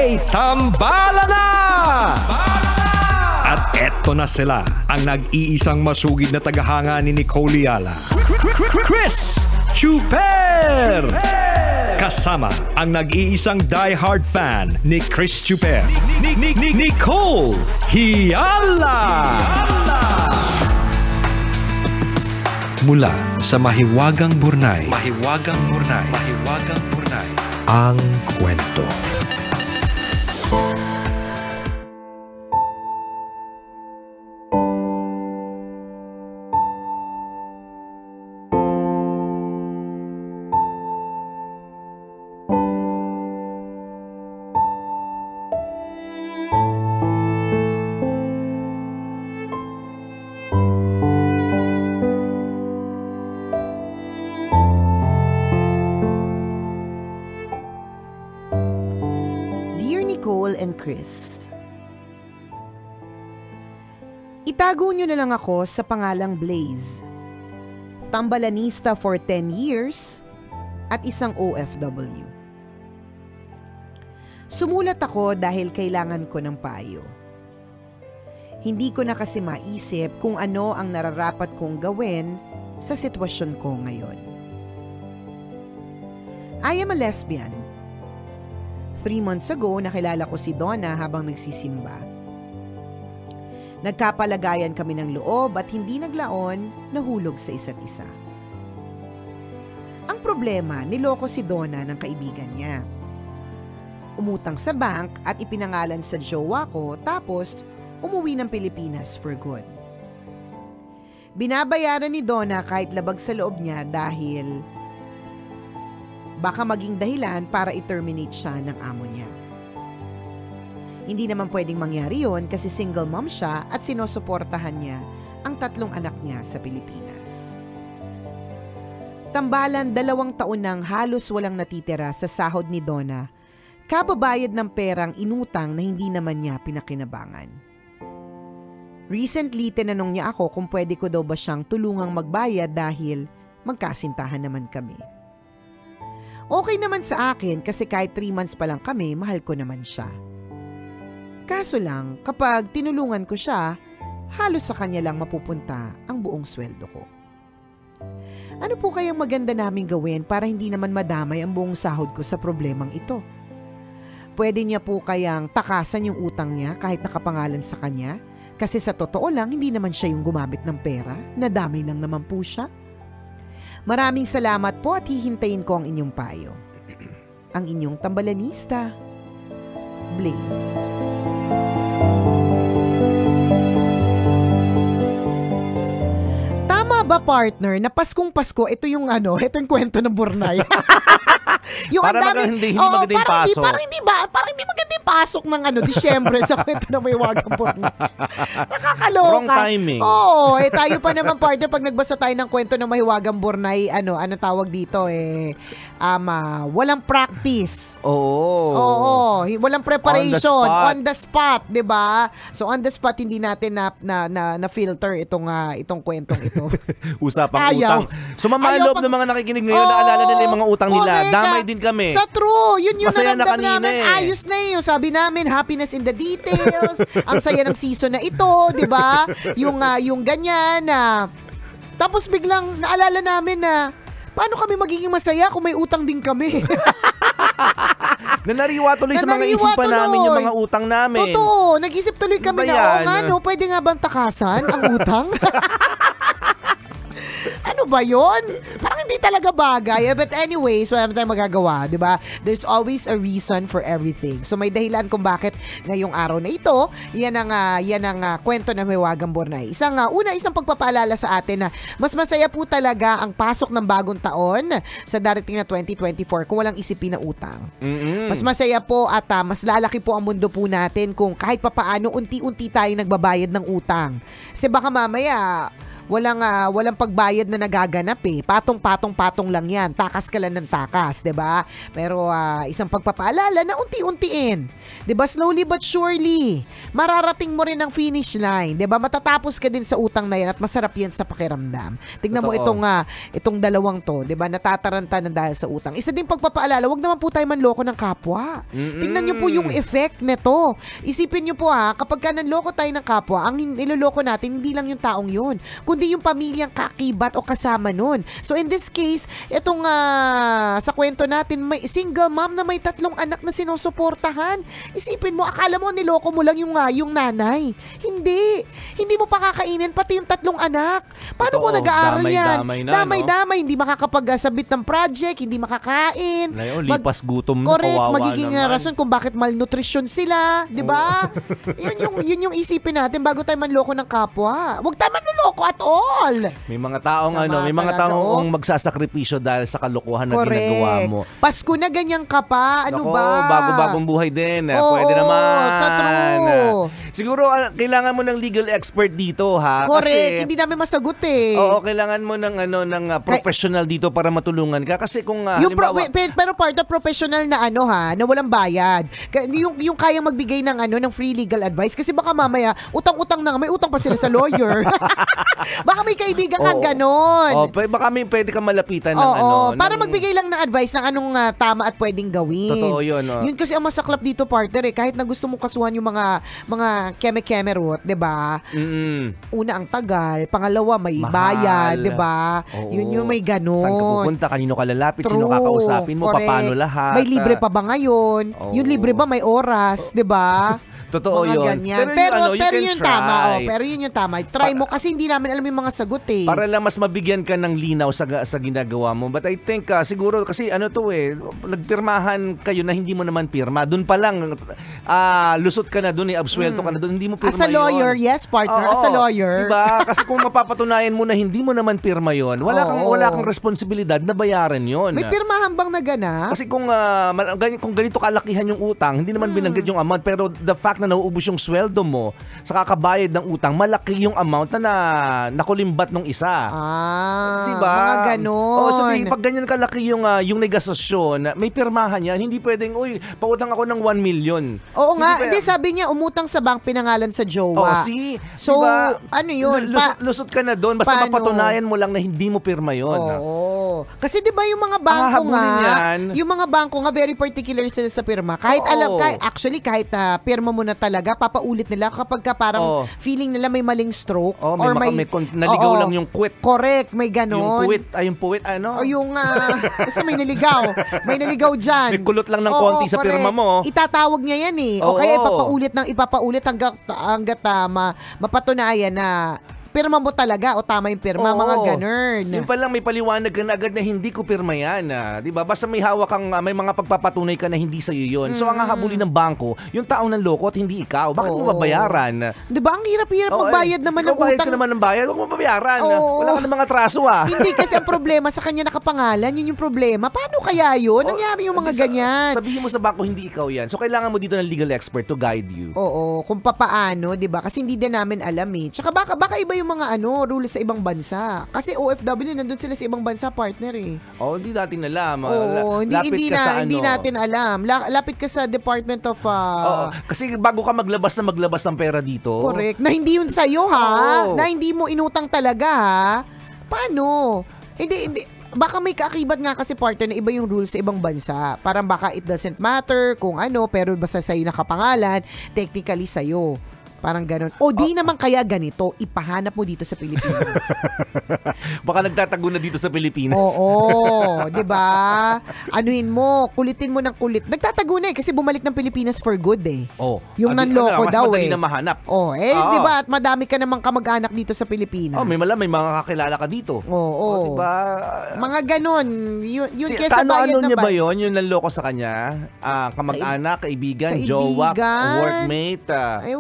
may tambala na! At eto na sila, ang nag-iisang masugid na tagahanga ni Nicole Yala, Chris Chuper! Kasama ang nag-iisang die-hard fan ni Chris Chuper, Nicole Yala! Mula sa Mahiwagang Burnay, ang kwento. And Chris. Itago nyo na lang ako sa pangalang Blaze. Tambalanista for 10 years at isang OFW. Sumulat ako dahil kailangan ko ng payo. Hindi ko na kasi maisip kung ano ang nararapat kong gawin sa sitwasyon ko ngayon. I am a lesbian. 3 months ago, nakilala ko si Donna habang nagsisimba. Nagkapalagayan kami ng loob at hindi naglaon, nahulog sa isa't isa. Ang problema, niloko si Donna ng kaibigan niya. Umutang sa bank at ipinangalan sa jowa ko tapos umuwi ng Pilipinas for good. Binabayaran ni Donna kahit labag sa loob niya dahil baka maging dahilan para i-terminate siya ng amo niya. Hindi naman pwedeng mangyari yon kasi single mom siya at sinusuportahan niya ang 3 anak niya sa Pilipinas. Tambalan 2 taon nang halos walang natitira sa sahod ni Donna, kababayad ng perang inutang na hindi naman niya pinakinabangan. Recently, tinanong niya ako kung pwede ko daw ba siyang tulungang magbayad dahil magkasintahan naman kami. Okay naman sa akin kasi kahit 3 months pa lang kami, mahal ko naman siya. Kaso lang, kapag tinulungan ko siya, halos sa kanya lang mapupunta ang buong sweldo ko. Ano po kayang maganda naming gawin para hindi naman madamay ang buong sahod ko sa problemang ito? Pwede niya po kayang takasan yung utang niya kahit nakapangalan sa kanya? Kasi sa totoo lang, hindi naman siya yung gumamit ng pera, nadamay lang naman po siya. Maraming salamat po at hihintayin ko ang inyong payo. Ang inyong tambalanista, Blaze. Tama ba, partner, na Paskong Pasko, ito yung kwento ng Burnay? Yung para hindi maganda yung pasok. Parang hindi maganda yung pasok ng Disyembre sa kwento na may wagang Burnay. Nakakaloka. Wrong timing. Oo, tayo pa naman, partner, pag nagbasa tayo ng kwento na may wagang Burnay, ano tawag dito, walang practice. Oo, walang preparation. On the spot, 'di ba? So on the spot hindi natin na filter itong kwentong ito. Usapang utang. So loob ng mga nakikinig ngayon, naalala nila yung mga utang nila. Damay din kami. Sa true, yun Masaya naramdam namin. Ayos na yun. Sabi namin, happiness in the details. Ang saya ng season na ito, 'di ba? Yung ganyan na tapos biglang naalala namin na paano kami magiging masaya kung may utang din kami? Nanariwa tuloy sa mga isipan namin yung mga utang namin. Totoo, nag-isip tuloy kami na, pwede nga bang takasan ang utang? Ano ba yun? Parang hindi talaga bagay. But anyways, wala tayong magagawa, di ba? There's always a reason for everything. So may dahilan kung bakit ngayong araw na ito, yan ang kwento na may wagang Burnay. Isang pagpapaalala sa atin na mas masaya po talaga ang pasok ng bagong taon sa darating na 2024 kung walang isipin na utang. Mas masaya po at mas lalaki po ang mundo po natin kung kahit papaano unti-unti tayo nagbabayad ng utang. Kasi baka mamaya walang pagbayad na nagaganap eh. Patong-patong-patong lang yan. Takas ka lang ng takas, 'di ba? Pero isang pagpapaalala na unti-untiin. 'Di ba? Slowly but surely, mararating mo rin ang finish line, 'di ba? Matatapos ka din sa utang na yan at masarap yan sa pakiramdam. Tingnan mo itong dalawang to, 'di ba? Natataranta ng dahil sa utang. Isa din pagpapaalala, wag naman po tayo manloko ng kapwa. Tingnan niyo po yung effect nito. Isipin niyo po kapag ka nanloko tayo ng kapwa, ang niloloko natin hindi lang yung taong yun, kundi yung pamilyang kakibat o kasama nun. So in this case, itong sa kwento natin, may single mom na may 3 anak na sinusuportahan. Isipin mo, akala mo niloko mo lang yung nanay. Hindi mo pa kakainin pati yung 3 anak. Paano ko nag-aaral yan? Damay-damay, hindi makakapagsabit ng project, hindi makakain. Lipas gutom na, correct, kawawa magiging naman. rason kung bakit malnutrition sila, 'di ba? Yun yung isipin natin bago tayo manloko ng kapwa. Huwag tayo manloloko at all. May mga taong magsasakripisyo dahil sa kalokohan na ginagawa mo. Pasko na ganyan ka pa. Ano ba? Bago-bagong buhay din. Pwede naman. Sa true. Siguro kailangan mo ng legal expert dito, ha? Correct, hindi namin masagot eh. Oo, kailangan mo ng professional dito para matulungan ka kasi kung pero part of professional na na walang bayad. Yung kayang magbigay ng free legal advice kasi baka mamaya utang-utang na, may utang pa sila sa lawyer. Baka may kaibigan kang ganon. Baka pwede kang malapitan para magbigay lang ng advice ng anong tama at pwedeng gawin. Totoo yun. Yun kasi ang masaklap dito, partner, kahit na gusto mo kasuhan yung mga keme-keme root, 'di ba? Una ang tagal, pangalawa may bayad, 'di ba? Yun yung may ganon. Saan ka pupunta, kanino ka lalapit, sino kakausapin mo, paano lahat. May libre pa ba ngayon? Yung libre ba may oras, 'di ba? Totoo yun. Ganyan. Pero yun tama. Pero yun yung tama. Try mo kasi hindi namin alam yung mga sagot eh. Para lang mas mabigyan ka ng linaw sa ginagawa mo. But I think siguro kasi nagpirmahan kayo na hindi mo naman pirma. Doon pa lang lusot ka na doon, absuelto ka na doon. Hindi mo pirma yun. As a lawyer, yes partner. As a lawyer. Diba? Kasi kung mapapatunayan mo na hindi mo naman pirma yun, wala kang responsibilidad na bayaran yun. May pirmahan bang naganap? Kasi kung ganito kalakihan yung utang, hindi naman binanggit yung amount, pero the fact na nauubos yung sweldo mo sa kakabayad ng utang, malaki yung amount na nakulimbat nung isa. Diba? Mga ganon. Pag ganyan kalaki yung negasasyon, may pirmahan yan. Hindi pwedeng, pautang ako ng 1 million. Oo nga. Hindi, sabi niya, umutang sa bank, pinangalan sa jowa. So, diba? Ano yun? Lusot ka na doon. Basta mapatunayan mo lang na hindi mo pirma yun. Oo. Kasi diba yung mga bangko yung mga bangko nga, very particular sila sa pirma. Kahit kahit pirma mo na talaga, papaulit nila kapag parang feeling nila may maling stroke or may naligaw lang yung quit. Correct, may ganon. Yung puwit, O yung basta may naligaw. May naligaw dyan. May kulot lang ng konti sa pirma mo. Itatawag niya yan eh. O kaya ipapaulit hanggat mapatunayan na pirma mo talaga o tama yung pirma, mga ganun. Yung palang may paliwanag ka na agad na hindi ko pirma yan. Diba? Basta may hawak kang, may mga pagpapatunay ka na hindi sa'yo yun. So ang hahabulin ng bangko, yung taong nanloko at hindi ikaw. Bakit mo babayaran? Diba? Ang hirap-hirap magbayad naman ng utang. Bayad ka naman ng bayad, huwag mo babayaran. Wala ka ng mga atraso Hindi kasi ang problema sa kanya nakapangalan, yun yung problema. Paano kaya yun? Nangyari yung mga ganyan. Sabihin mo sa bangko, hindi ikaw yan. So kailangan mo dito ng legal expert to guide you. Oo, kung papaano, diba? Kasi hindi din namin alam eh. Tsaka baka iba yung mga rules sa ibang bansa. Kasi OFW nandun sila sa ibang bansa, partner eh. Hindi natin alam. Hindi natin alam. Lapit ka sa Department of kasi bago ka maglabas ng pera dito. Correct. Na hindi yun sa'yo ha. Na hindi mo inutang talaga ha. Paano? Hindi. Baka may kaakibat nga kasi, partner, na iba yung rules sa ibang bansa. Parang baka it doesn't matter kung pero basta sa'yo nakapangalan, technically sa'yo. Parang ganun. Di naman kaya ganito, ipahanap mo dito sa Pilipinas. Baka nagtatago na dito sa Pilipinas. Oo, 'di ba? Anuhin mo, kulitin mo ng kulit. Nagtatago na kasi bumalik ng Pilipinas for good eh. Yung nanloko daw mas madali na mahanap. 'di ba? At madami ka namang kamag-anak dito sa Pilipinas. May mga kakilala ka dito. 'Di ba? Mga ganun. Yun kesa bayad niya ba 'yon? Yung nanloko sa kanya? Kamag-anak, kaibigan, jowa, workmate. Ewan ko kung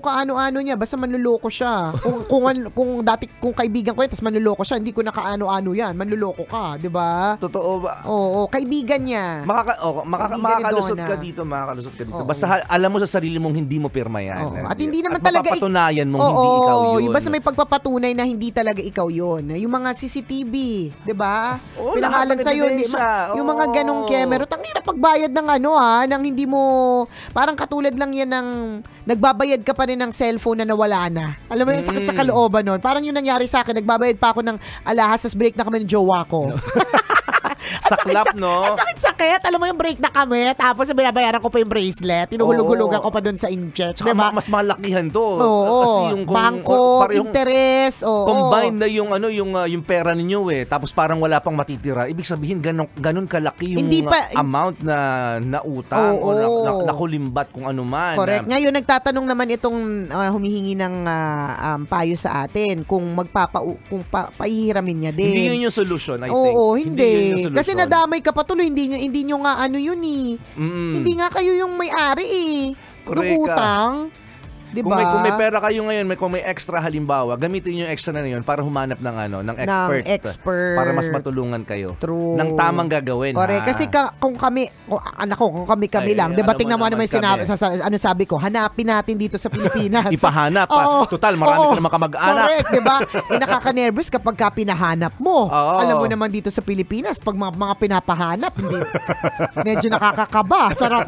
kaano-ano niya, basta manluloko siya. Kung kaibigan ko yan, tapos manluloko siya, hindi ko na kaano-ano yan, manluloko ka, di ba? Totoo ba? Oo, kaibigan niya. Makakalusot ka dito. Basta alam mo sa sarili mong hindi mo pirma yan. Oo. At hindi naman talaga mapapatunayan mong hindi ikaw yun. Basta may pagpapatunay na hindi talaga ikaw yun. Yung mga CCTV, di ba? Pinangalan sa'yo. Yung mga ganong camera. Tangira pagbayad ng nang hindi mo, parang katulad lang yan ng nagbabayad ka pa rin ng cellphone na nawala na. Alam mo yung sakit sa kalooban nun. Parang yung nangyari sa akin, nagbabayad pa ako ng alahas, tas break na kami ng jowa ko. Saklap, no? Ang sakit-sakit. Alam mo yung break na kami, tapos binabayaran ko pa yung bracelet. Tinuhulog-hulugan ko pa doon sa in-check. Diba? Mas malakihan to. Kasi yung bangko, interest. Combine na yung pera ninyo tapos parang wala pang matitira. Ibig sabihin, ganun kalaki yung amount na utang o nakulimbat kung ano man. Correct. Ngayon, nagtatanong naman itong humihingi ng payo sa atin kung pahihiramin niya din. Hindi yun yung solution, I think. Oo, hindi. Kasi nadamay ka pa tuloy, hindi nyo nga yun eh. Hindi nga kayo yung may-ari eh. Ng utang. Diba? Kung may pera kayo ngayon, kung may extra halimbawa, gamitin yung extra na yun para humanap ng expert. Para mas matulungan kayo. True. Ng tamang gagawin. Correct. Kasi kung kami lang, diba, tingnan mo naman sabi ko, hanapin natin dito sa Pilipinas. Ipahanap. Total, marami ka naman kamag-anak. Correct, diba? Nakaka-nervous kapag pinahanap mo. Alam mo naman dito sa Pilipinas, pag mga pinapahanap, hindi, medyo nakakakaba. Charot.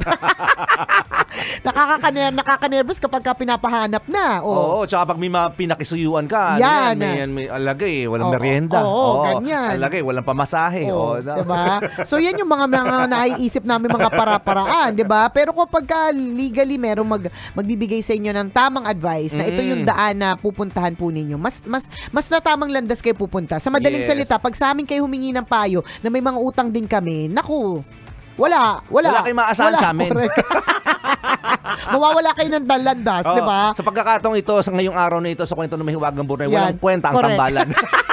Nakaka-nervous kapag pinapahanap na. Oo, tsaka pag may mga pinakisuyuan ka, may alagay, walang merienda. Ganyan. Alagay, walang pamasahe. Diba? So yan yung mga naiisip namin mga para-paraan, diba? Pero kapag legally merong magbibigay sa inyo ng tamang advice na ito yung daan na pupuntahan po ninyo, mas na tamang landas kayo pupunta. Sa madaling salita, pag sa amin kayo humingi ng payo na may mga utang din kami, naku, wala kayong maasahan sa amin. Mawawala kayo ng landas, di ba? Sa pagkakataong ito, sa ngayong araw na ito, sa kwento ng Mahiwagang Buray, walang kwenta ang tambalan.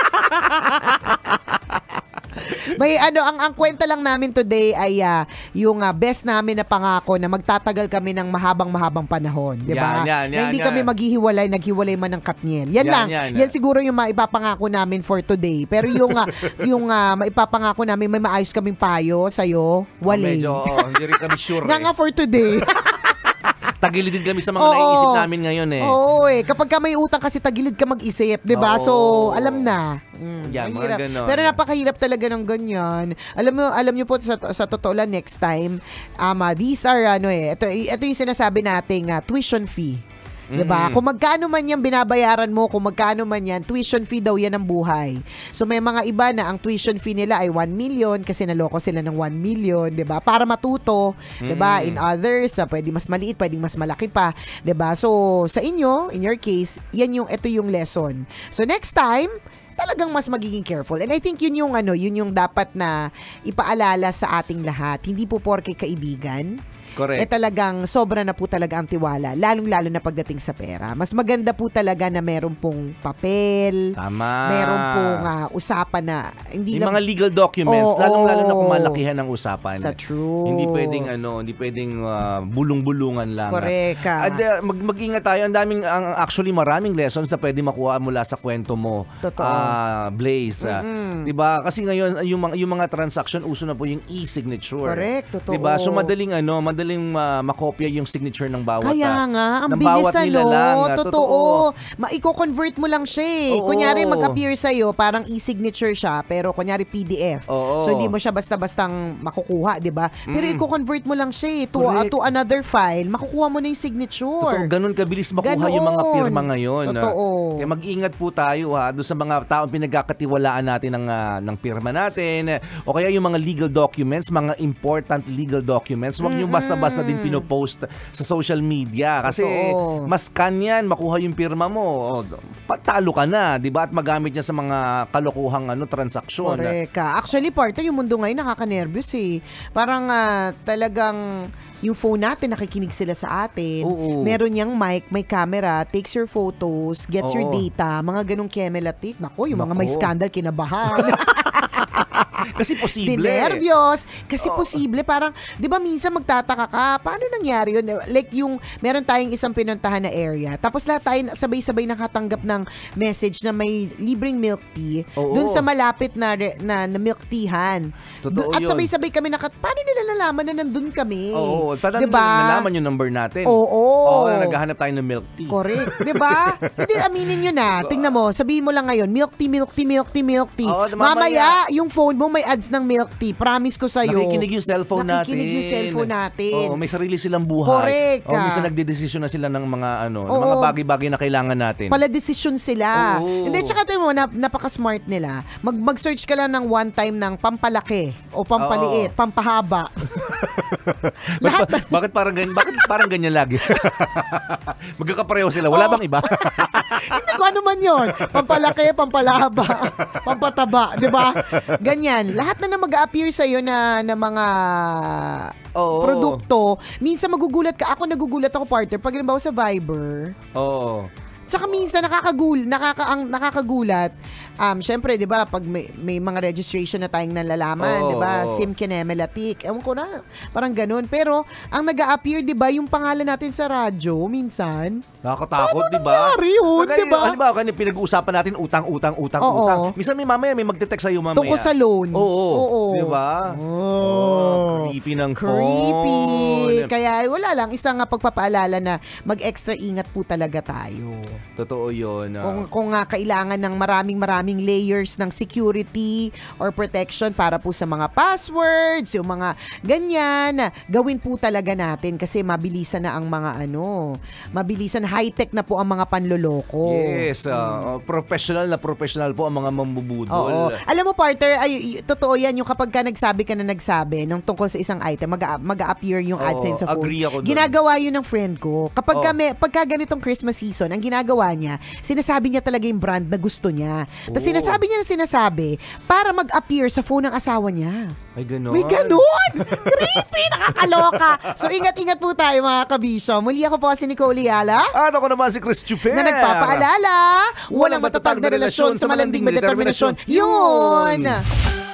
May ang kwenta lang namin today ay yung best namin na pangako na magtatagal kami ng mahabang panahon, di ba? Na hindi kami maghihiwalay, naghiwalay man ng Katniel. Yan siguro yung maipapangako namin for today. Pero yung maipapangako namin, may maayos kaming payo sa'yo, wala. Medyo, hindi rin kami sure. Nga for today. Tagilid din kami sa mga naiisip namin ngayon eh. Oo kapag ka may utang kasi tagilid ka mag-isip, di ba? So, alam na. Mga ganon. Pero napakahirap talaga ng ganyan. Alam niyo po sa totoo lang next time, these are ito yung sinasabi nating tuition fee. Diba? Kung magkano man yan binabayaran mo, kung magkano man yan, tuition fee daw yan ang buhay. So may mga iba na ang tuition fee nila ay 1 million kasi naloko sila ng 1 million, diba? Para matuto, diba? In others, pwede mas maliit, pwede mas malaki pa, diba? So sa inyo, in your case, ito yung lesson. So next time, talagang mas magiging careful. And I think yun yung dapat na ipaalala sa ating lahat. Hindi po porke kaibigan, correct. Talagang sobra na po talaga ang tiwala, lalong-lalo na pagdating sa pera. Mas maganda po talaga na meron pong papel. Tama. Meron pong usapan na hindi yung mga legal documents, lalong-lalo na kung malakihan ang usapan. Sa true. Hindi pwedeng bulong-bulungan lang. Correct. Mag-ingat tayo. Actually maraming lessons na pwede makuha mula sa kwento mo. Totoo. Blaze. Diba? Kasi ngayon yung mga transaction, uso na po yung e-signature. Correct. Totoo. Diba? So madaling makopya yung signature ng bawat. Kaya nga, ang bilis Totoo. Maiko-convert mo lang siya eh. Kunyari mag-appear sa'yo, parang e-signature siya, pero kunyari PDF. So hindi mo siya basta-bastang makukuha, di ba? Pero i-convert mo lang siya eh, to another file, makukuha mo na yung signature. Totoo, ganun kabilis makuha yung mga pirma ngayon. Totoo. Kaya mag-ingat po tayo doon sa mga taong pinagkakatiwalaan natin ng pirma natin, o kaya yung mga legal documents, mga important legal documents, huwag nyo basta-basta din pinopost sa social media kasi mas kanyan makuha yung pirma mo, patalo ka na, di ba? At magamit niya sa mga kalokohang transaksyon. Correct. Actually, partner, yung mundo ngayon nakaka-nervous eh. Parang talagang yung phone natin, nakikinig sila sa atin. Meron niyang mic, may camera, takes your photos, gets your data, mga ganong kemelatik. Nako, yung mga may scandal, kinabahan. Kasi posible. Dinervyos. Kasi posible, parang, di ba minsan magtataka ka, paano nangyari yun? Like yung, meron tayong isang pinuntahan na area, tapos lahat tayo sabay-sabay nakatanggap ng message na may libreng milk tea dun sa malapit na milk teahan. Totoo At yun. sabay-sabay kami paano nila nalaman na nandun kami? Oo, parang diba? nalaman yung number natin. Oo. Na naghahanap tayo ng milk tea. Correct. Diba? Hindi, aminin nyo na. Tingnan mo, sabihin mo lang ngayon, milk tea, milk tea, milk tea, milk tea. Oo, Mamaya, yung phone mo may ads ng milk tea. Promise ko sa'yo. Nakikinig yung cellphone natin. Nakikinig yung cellphone natin. Oo, may sarili silang buhay. Correct. Minsan nagdedesisyon na sila ng mga ng mga bagay-bagay na kailangan natin. Pala desisyon sila. Oo. Hindi, tsaka tingnan mo, napaka-smart nila. Mag-search ka lang ng one time ng pampalaki o pampaliit, pampahaba. Bakit parang ganyan lagi? Magkakapareho sila. Wala bang iba? Hindi ko ano man yun. Pampalaki, pampalaba, pampataba. Diba? Ganyan. Lahat na mag-a-appear sa'yo na mga produkto, minsan magugulat ka. Ako nagugulat ako, partner. Pag halimbawa sa Viber. Oo. Tsaka minsan nakakagulat. Syempre, 'di ba, pag may mga registration na tayong nalalaman, 'di ba? Sim Kinemelatik. Ewan ko na, parang ganun. Pero ang nag-a-appear, 'di ba, yung pangalan natin sa radyo minsan. Nakakatakot, 'di ba? Nangyari yun, 'di ba? Halimbawa, kanina pinag-uusapan natin utang. Minsan mamaya may magte-text sa'yo mamaya. Tungkol sa loan. Oo. 'Di ba? Creepy ng phone. Creepy. Kaya wala lang, isang pagpapaalala na mag-extra ingat po talaga tayo. Totoo yun. Kung kailangan ng maraming layers ng security or protection para po sa mga passwords, yung mga ganyan, gawin po talaga natin kasi mabilisan na ang mga mabilisan, high-tech na po ang mga panloloko. Yes, professional po ang mga mambubudol. Oo. Alam mo, partner, totoo yan, yung kapag ka nagsabi ng tungkol sa isang item, mag-a-appear yung AdSense sa phone. Agree ako doon. Ginagawa yun ng friend ko. Pagka ganitong Christmas season, ang ginagawa niya, sinasabi niya talaga yung brand na gusto niya. Tapos sinasabi para mag-appear sa phone ng asawa niya. Ay, ganon. May ganon! Creepy! Nakakaloka! So, ingat-ingat po tayo, mga kabisyo. Muli ako po si Nicole Yala. At ako naman si Chris Chuper. Na nagpapaalala, walang matatag na relasyon sa malanding may determinasyon. Yun!